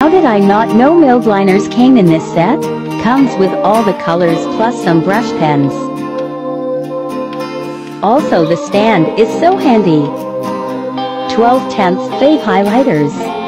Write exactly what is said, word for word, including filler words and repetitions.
How did I not know milled liners came in this set? Comes with all the colors plus some brush pens. Also the stand is so handy. twelve tenths fave highlighters.